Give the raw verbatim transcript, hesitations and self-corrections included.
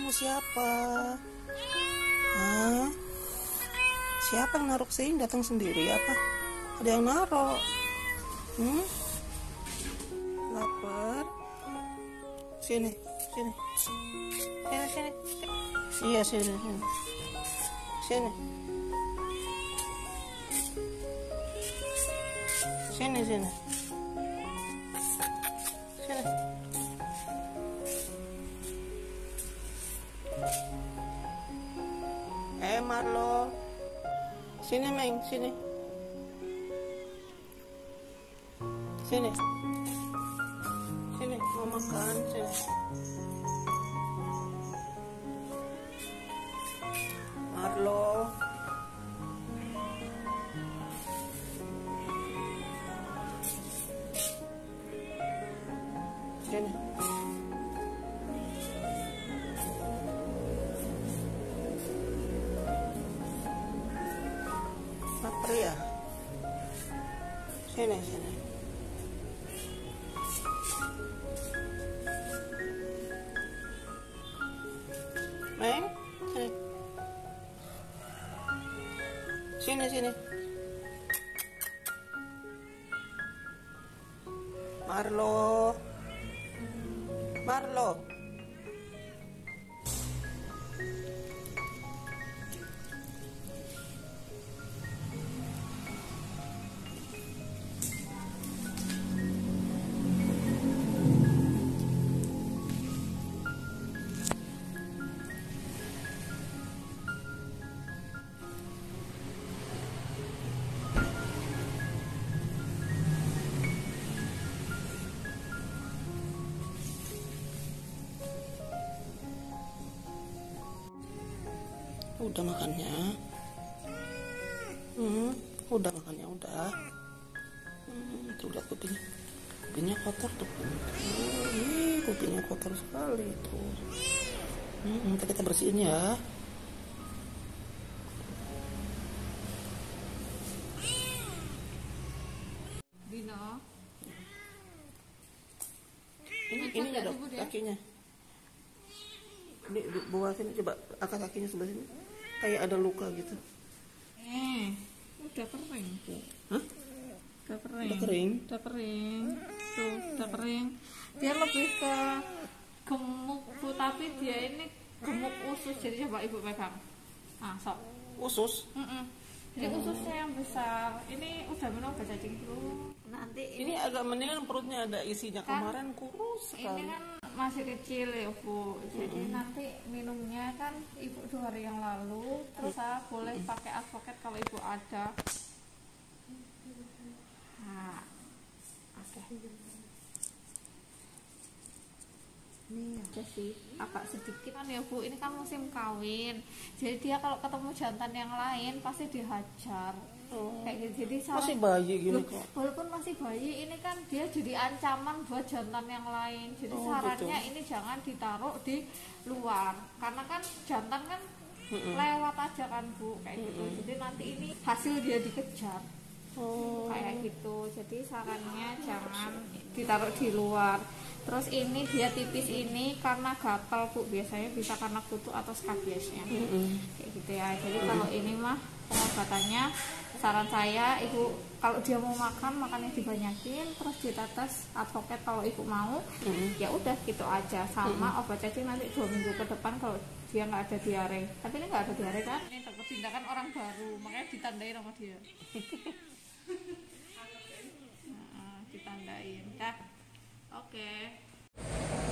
Kamu siapa? Hah? Siapa yang naruh sini? Datang sendiri apa? Ada yang naruh? Hmm? Lapar? Sini, sini, sini, sini. Iya sini, sini, sini, sini, sini, sini. Eh Marlo, sini Meng, sini, sini, sini, mau makan, sini. Marlo, sini. Lapar ya? Sini, sini. Meng, sini. Sini, sini. Marlo. Marlo. Udah makannya? Hmm, udah makannya udah. Hmm, tuh lihat kupingnya, kupingnya kotor tuh. Hmm, kupingnya kotor sekali tuh. Hmm, nanti kita bersihin ya. Dino. Ini ini nggak dok kakinya. Ini bawa sini coba, angkat kakinya sebelah sini. Kayak ada luka gitu. Eh, udah kering tuh. Hah? Udah kering. Udah kering. Udah kering. Tuh, udah kering. Dia lebih ke gemuk, Bu, tapi dia ini gemuk usus. Jadi coba Ibu pegang. Ah, sok. Usus? Mm-mm. Jadi ususnya yang besar. Ini udah minum obat cacing dulu. Nanti ini, ini agak mendingan, perutnya ada isinya. kan, kemarin kurus sekali. ini kan masih kecil ya Bu, jadi mm-hmm. nanti minumnya kan Ibu dua hari yang lalu, terus saya boleh mm-hmm. pakai advokat kalau Ibu ada. Nah, oke. Ini aja sih, agak sedikit kan ya Bu, ini kan musim kawin, jadi dia kalau ketemu jantan yang lain pasti dihajar. Oh. Kayak gitu. Jadi saran, masih bayi gini kok. Walaupun masih bayi, ini kan dia jadi ancaman buat jantan yang lain. Jadi oh, sarannya gitu. Ini jangan ditaruh di luar, karena kan jantan kan mm-mm. lewat aja kan Bu, kayak mm-mm. gitu. Jadi nanti ini hasil dia dikejar. Oh. Kayak gitu. Jadi sarannya jangan ditaruh di luar. Terus ini dia tipis ini karena gatal Bu, biasanya bisa karena kutu atau skabiesnya. Mm-mm. Kayak gitu ya. Jadi mm-mm. kalau ini mah pengobatannya, saran saya Ibu kalau dia mau makan, makannya dibanyakin, terus ditetes advokat kalau Ibu mau. Mm-hmm. Ya udah gitu aja. Sama mm-hmm. obat cacing nanti dua minggu ke depan kalau dia nggak ada diare. Tapi ini nggak ada diare kan? Ini dokter tindakan orang baru, makanya ditandain sama dia. Nah, ditandain. Dah. Oke. Okay.